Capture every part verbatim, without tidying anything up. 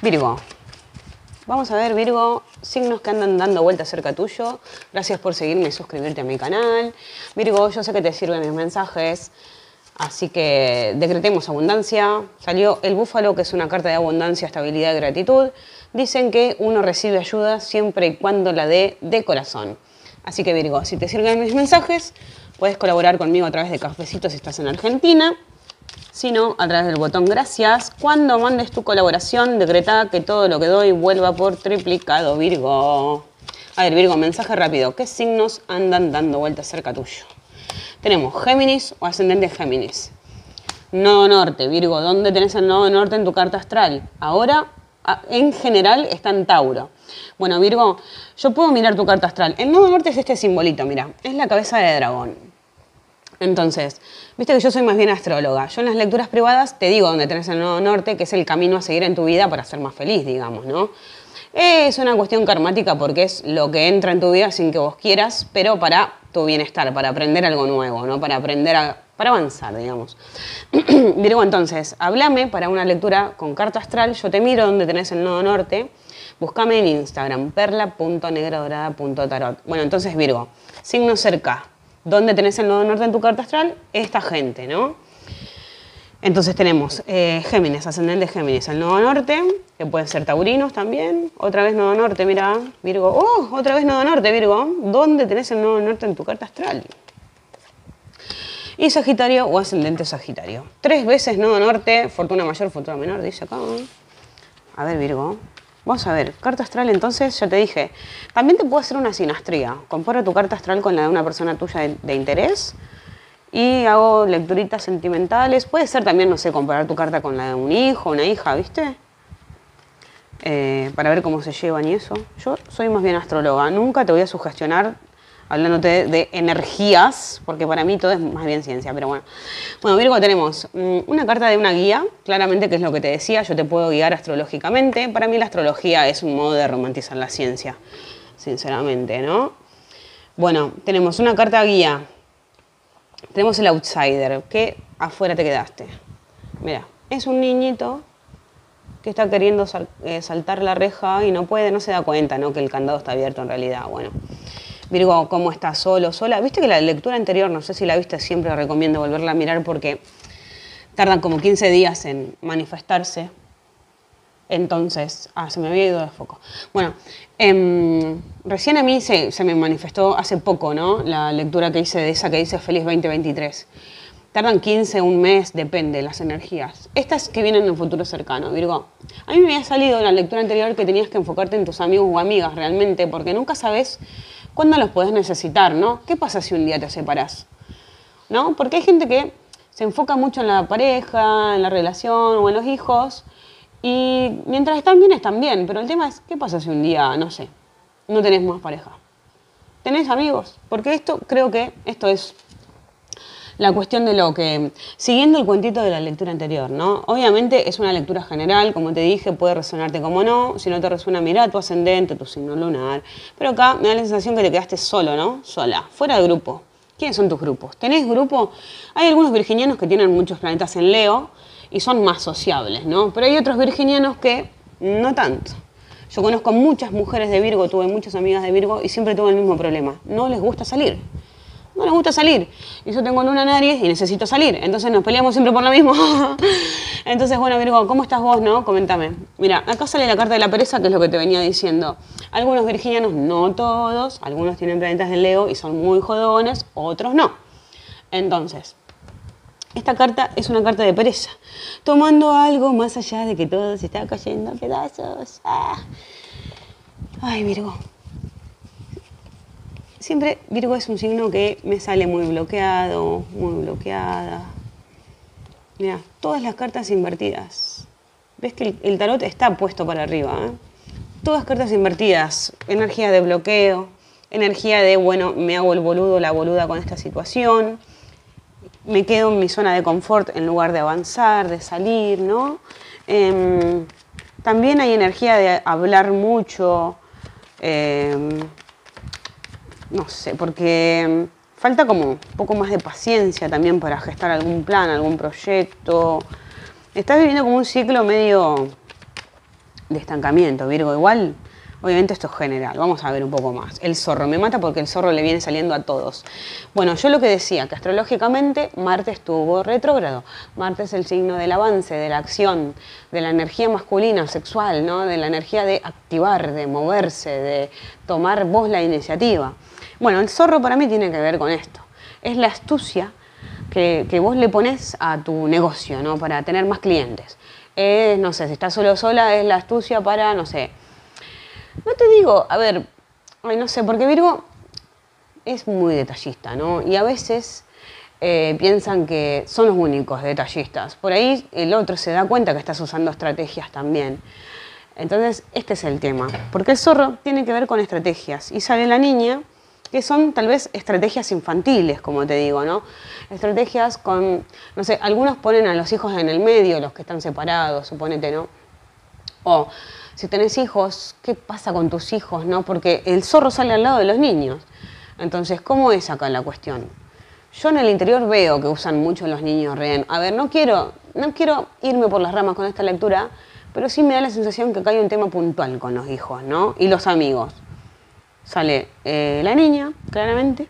Virgo. Vamos a ver, Virgo, signos que andan dando vueltas cerca tuyo. Gracias por seguirme y suscribirte a mi canal. Virgo, yo sé que te sirven mis mensajes, así que decretemos abundancia. Salió el búfalo, que es una carta de abundancia, estabilidad y gratitud. Dicen que uno recibe ayuda siempre y cuando la dé de corazón. Así que, Virgo, si te sirven mis mensajes, puedes colaborar conmigo a través de Cafecito si estás en Argentina. Si no, a través del botón gracias. Cuando mandes tu colaboración, decreta que todo lo que doy vuelva por triplicado, Virgo. A ver, Virgo, mensaje rápido. ¿Qué signos andan dando vueltas cerca tuyo? Tenemos Géminis o ascendente Géminis. Nodo norte, Virgo. ¿Dónde tenés el nodo norte en tu carta astral? Ahora, en general, está en Tauro. Bueno, Virgo, yo puedo mirar tu carta astral. El nodo norte es este simbolito, mira. Es la cabeza de dragón. Entonces, viste que yo soy más bien astróloga. Yo en las lecturas privadas te digo dónde tenés el nodo norte, que es el camino a seguir en tu vida para ser más feliz, digamos, ¿no? Es una cuestión karmática porque es lo que entra en tu vida sin que vos quieras, pero para tu bienestar, para aprender algo nuevo, ¿no? Para aprender a, para avanzar, digamos. Virgo, entonces, háblame para una lectura con carta astral. Yo te miro dónde tenés el nodo norte. Búscame en Instagram, perla punto negra dorada punto tarot. Bueno, entonces, Virgo, signo cerca. ¿Dónde tenés el nodo norte en tu carta astral? Esta gente, ¿no? Entonces tenemos eh, Géminis, ascendente Géminis, el nodo norte, que pueden ser taurinos también. Otra vez nodo norte, mira, Virgo. ¡Oh! Otra vez nodo norte, Virgo. ¿Dónde tenés el nodo norte en tu carta astral? Y Sagitario o ascendente Sagitario. Tres veces nodo norte, fortuna mayor, fortuna menor, dice acá. A ver, Virgo. Vamos a ver, carta astral, entonces, ya te dije, también te puedo hacer una sinastría. Comparo tu carta astral con la de una persona tuya de, de interés y hago lecturitas sentimentales. Puede ser también, no sé, comparar tu carta con la de un hijo, una hija, ¿viste? Eh, para ver cómo se llevan y eso. Yo soy más bien astróloga, nunca te voy a sugestionar hablándote de, de energías, porque para mí todo es más bien ciencia, pero bueno. Bueno, Virgo, tenemos um, una carta de una guía, claramente, que es lo que te decía, yo te puedo guiar astrológicamente. Para mí la astrología es un modo de romantizar la ciencia, sinceramente, ¿no? Bueno, tenemos una carta guía, tenemos el outsider, que afuera te quedaste. Mira, es un niñito que está queriendo sal, eh, saltar la reja y no puede, no se da cuenta, ¿no? Que el candado está abierto en realidad, bueno. Virgo, ¿cómo estás solo, sola? Viste que la lectura anterior, no sé si la viste, siempre recomiendo volverla a mirar porque tardan como quince días en manifestarse. Entonces, ah, se me había ido de foco. Bueno, eh, recién a mí se, se me manifestó hace poco, ¿no? La lectura que hice de esa que dice Feliz veinte veintitrés. Tardan quince, un mes, depende de las energías. Estas que vienen en un futuro cercano, Virgo. A mí me había salido en la lectura anterior que tenías que enfocarte en tus amigos o amigas realmente, porque nunca sabes cuándo los podés necesitar, ¿no? ¿Qué pasa si un día te separás? ¿No? Porque hay gente que se enfoca mucho en la pareja, en la relación o en los hijos, y mientras están bien, están bien. Pero el tema es, ¿qué pasa si un día, no sé, no tenés más pareja? ¿Tenés amigos? Porque esto, creo que esto es la cuestión de lo que, siguiendo el cuentito de la lectura anterior, ¿no? Obviamente es una lectura general, como te dije, puede resonarte como no. Si no te resuena, mirá tu ascendente, tu signo lunar. Pero acá me da la sensación que te quedaste solo, ¿no? Sola, fuera de grupo. ¿Quiénes son tus grupos? ¿Tenés grupo? Hay algunos virginianos que tienen muchos planetas en Leo y son más sociables, ¿no? Pero hay otros virginianos que no tanto. Yo conozco muchas mujeres de Virgo, tuve muchas amigas de Virgo y siempre tuve el mismo problema. No les gusta salir. No les gusta salir. Y yo tengo luna en Aries y necesito salir. Entonces nos peleamos siempre por lo mismo. Entonces, bueno, Virgo, ¿cómo estás vos, no? Coméntame. Mira, acá sale la carta de la pereza, que es lo que te venía diciendo. Algunos virginianos, no todos, algunos tienen planetas de Leo y son muy jodones, otros no. Entonces, esta carta es una carta de pereza. Tomando algo más allá de que todo se está cayendo a pedazos. Ah. Ay, Virgo. Siempre Virgo es un signo que me sale muy bloqueado, muy bloqueada. Mira, todas las cartas invertidas. ¿Ves que el, el tarot está puesto para arriba? ¿eh? Todas cartas invertidas. Energía de bloqueo, energía de, bueno, me hago el boludo, la boluda con esta situación. Me quedo en mi zona de confort en lugar de avanzar, de salir, ¿no? Eh, también hay energía de hablar mucho. Eh, No sé, porque falta como un poco más de paciencia también para gestar algún plan, algún proyecto. Estás viviendo como un ciclo medio de estancamiento, Virgo. Igual, obviamente esto es general. Vamos a ver un poco más. El zorro. Me mata porque el zorro le viene saliendo a todos. Bueno, yo lo que decía, que astrológicamente Marte estuvo retrógrado. Marte es el signo del avance, de la acción, de la energía masculina, sexual, ¿no? De la energía de activar, de moverse, de tomar vos la iniciativa. Bueno, el zorro para mí tiene que ver con esto. Es la astucia que, que vos le pones a tu negocio, ¿no? Para tener más clientes. Es, no sé, si estás solo o sola, es la astucia para, no sé. No te digo, a ver, ay, no sé, porque Virgo es muy detallista, ¿no? Y a veces eh, piensan que son los únicos detallistas. Por ahí el otro se da cuenta que estás usando estrategias también. Entonces, este es el tema. Porque el zorro tiene que ver con estrategias. Y sale la niña, que son tal vez estrategias infantiles, como te digo, ¿no? Estrategias con, no sé, algunos ponen a los hijos en el medio, los que están separados, suponete, ¿no? O si tenés hijos, ¿qué pasa con tus hijos, no? Porque el zorro sale al lado de los niños. Entonces, ¿cómo es acá la cuestión? Yo en el interior veo que usan mucho los niños rehén. A ver, no quiero, no quiero irme por las ramas con esta lectura, pero sí me da la sensación que acá hay un tema puntual con los hijos, ¿no? Y los amigos. Sale eh, la niña, claramente,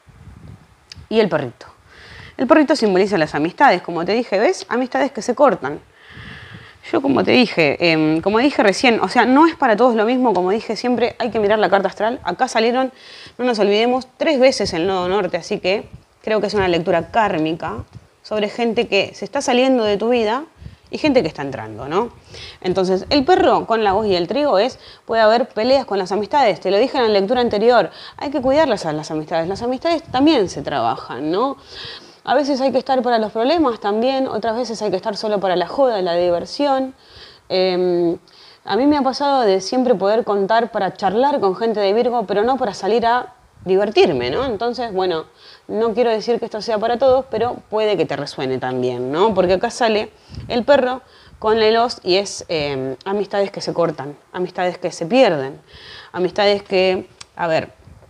y el perrito. El perrito simboliza las amistades, como te dije, ¿ves? Amistades que se cortan. Yo como te dije, eh, como dije recién, o sea, no es para todos lo mismo, como dije siempre, hay que mirar la carta astral. Acá salieron, no nos olvidemos, tres veces el nodo norte, así que creo que es una lectura kármica sobre gente que se está saliendo de tu vida y gente que está entrando, ¿no? Entonces, el perro con la voz y el trigo es, puede haber peleas con las amistades, te lo dije en la lectura anterior, hay que cuidarlas a las amistades, las amistades también se trabajan, ¿no? A veces hay que estar para los problemas también, otras veces hay que estar solo para la joda, la diversión. Eh, a mí me ha pasado de siempre poder contar para charlar con gente de Virgo, pero no para salir a divertirme, ¿no? Entonces, bueno, no quiero decir que esto sea para todos, pero puede que te resuene también, ¿no? Porque acá sale el perro con el os y es eh, amistades que se cortan, amistades que se pierden, amistades que, a ver,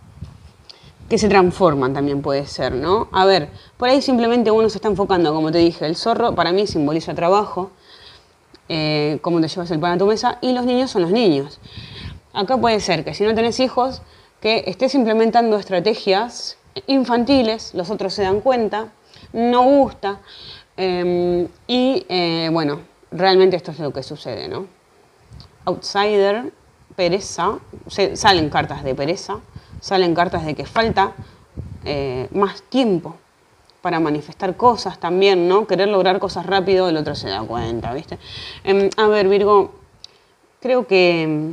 que se transforman también puede ser, ¿no? A ver, por ahí simplemente uno se está enfocando, como te dije, el zorro para mí simboliza trabajo, eh, cómo te llevas el pan a tu mesa, y los niños son los niños. Acá puede ser que si no tenés hijos, que estés implementando estrategias infantiles, los otros se dan cuenta, no gusta, eh, y eh, bueno, realmente esto es lo que sucede, ¿no? Outsider, pereza, se, salen cartas de pereza, salen cartas de que falta eh, más tiempo para manifestar cosas también, ¿no? Querer lograr cosas rápido, el otro se da cuenta, ¿viste? Eh, a ver, Virgo, creo que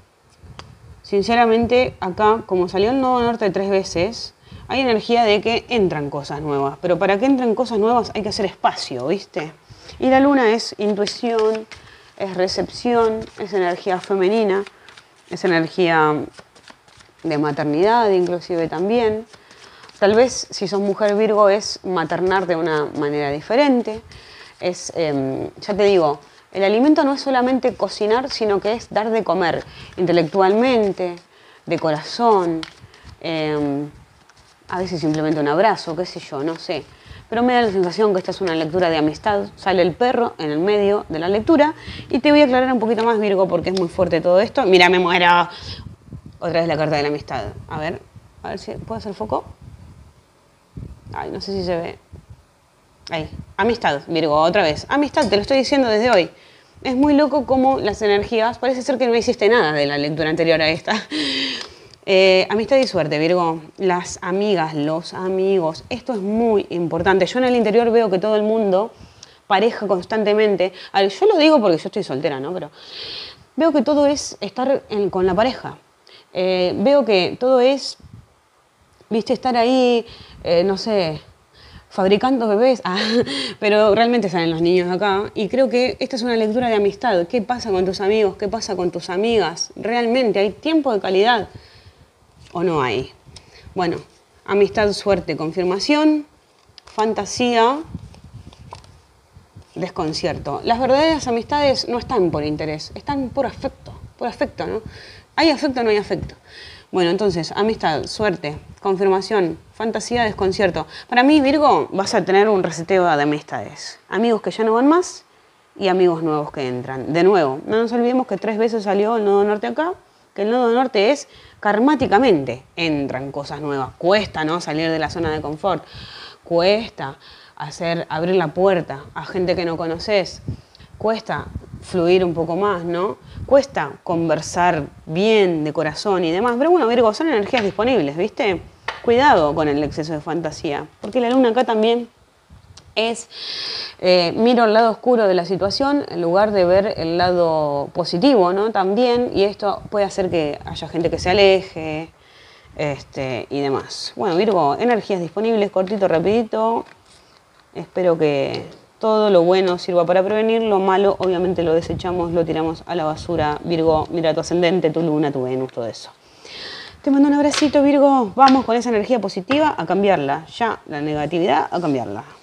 sinceramente acá, como salió el nodo norte tres veces, hay energía de que entran cosas nuevas, pero para que entren cosas nuevas hay que hacer espacio, ¿viste? Y la luna es intuición, es recepción, es energía femenina, es energía de maternidad inclusive también. Tal vez si sos mujer Virgo es maternar de una manera diferente. Es, eh, ya te digo, el alimento no es solamente cocinar, sino que es dar de comer intelectualmente, de corazón, eh, a veces simplemente un abrazo, qué sé yo, no sé. Pero me da la sensación que esta es una lectura de amistad. Sale el perro en el medio de la lectura y te voy a aclarar un poquito más, Virgo, porque es muy fuerte todo esto. Mira, me muero. Otra vez la carta de la amistad. A ver, a ver si puedo hacer foco. Ay, no sé si se ve. Ahí, amistad, Virgo, otra vez. Amistad, te lo estoy diciendo desde hoy. Es muy loco cómo las energías, parece ser que no hiciste nada de la lectura anterior a esta. Eh, amistad y suerte, Virgo. Las amigas, los amigos, esto es muy importante. Yo en el interior veo que todo el mundo pareja constantemente. A ver, yo lo digo porque yo estoy soltera, ¿no? Pero veo que todo es estar en, con la pareja. Eh, veo que todo es, viste, estar ahí, eh, no sé, fabricando bebés, ah, pero realmente salen los niños acá y creo que esta es una lectura de amistad. ¿Qué pasa con tus amigos? ¿Qué pasa con tus amigas? ¿Realmente hay tiempo de calidad o no hay? Bueno, amistad, suerte, confirmación, fantasía, desconcierto. Las verdaderas amistades no están por interés, están por afecto, por afecto, ¿no? ¿Hay afecto o no hay afecto? Bueno, entonces, amistad, suerte, confirmación, fantasía, desconcierto. Para mí, Virgo, vas a tener un reseteo de amistades. Amigos que ya no van más y amigos nuevos que entran. De nuevo, no nos olvidemos que tres veces salió el nodo norte acá, que el nodo norte es karmáticamente, entran cosas nuevas. Cuesta, ¿no?, salir de la zona de confort. Cuesta hacer, abrir la puerta a gente que no conoces. Cuesta fluir un poco más, ¿no? Cuesta conversar bien, de corazón y demás. Pero bueno, Virgo, son energías disponibles, ¿viste? Cuidado con el exceso de fantasía, porque la luna acá también es, eh, miro el lado oscuro de la situación en lugar de ver el lado positivo, ¿no? También, y esto puede hacer que haya gente que se aleje, este, y demás. Bueno, Virgo, energías disponibles, cortito, rapidito. Espero que todo lo bueno sirva para prevenir, lo malo obviamente lo desechamos, lo tiramos a la basura. Virgo, mira tu ascendente, tu luna, tu Venus, todo eso. Te mando un abracito, Virgo. Vamos con esa energía positiva a cambiarla. Ya, la negatividad, a cambiarla.